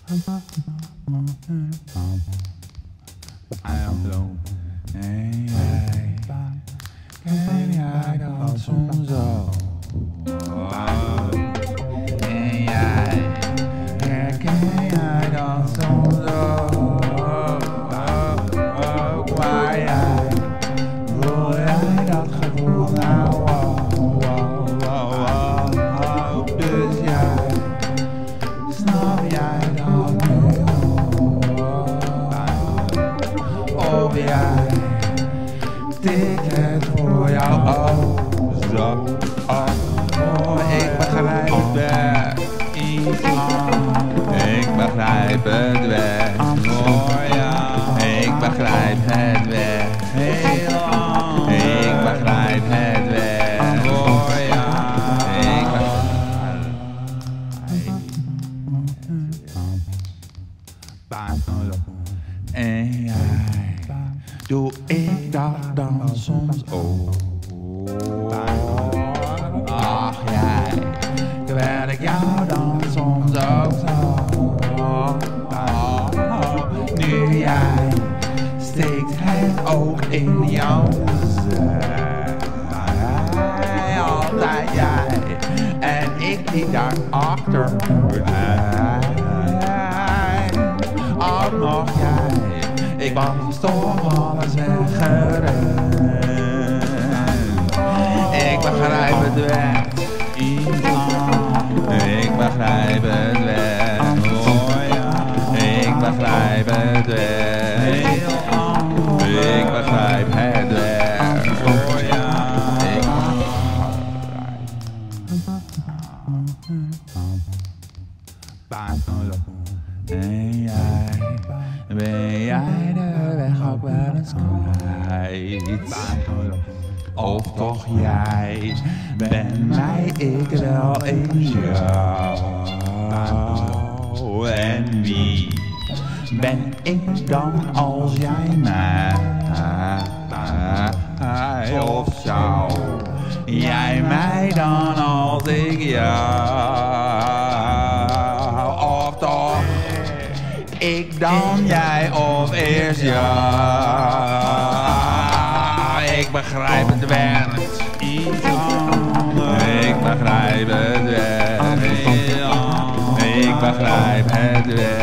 En jij, ken jij dat soms ook? En jij, herken jij dat soms ook? Maar jij, voel jij dat gevoel nou? Dus jij, snap jij dat nu? Of jij, tikt het voor jou ook? Zo, ik begrijp het iets aan. Ik begrijp het weg voor jou. Ik begrijp het weg heel lang. Ik begrijp het weg voor jou. Ik begrijp en jij, doe ik dat dan soms ook? Ach jij, terwijl ik jou dan soms ook zo. Nu jij steekt het ook in jouw zij. Altijd jij en ik die daarachter. Ook nog jij, ik was toch alles weggerend. Ik begrijp het werkt iets aan. Ik begrijp het weg voor jou. Ik begrijp het weg heel aan. Ik begrijp het weg voor jou. Ik begrijp. En jij, ben jij de weg ook wel eens kwijt? Of toch jij, ben mij ik wel eens jou? En wie ben ik dan als jij mij? Of zou jij mij dan als ik jou? Of toch ik dan jij of eerst jou? Ik begrijp het werkt iets anders. Ik begrijp het werkt. Ik begrijp het werkt.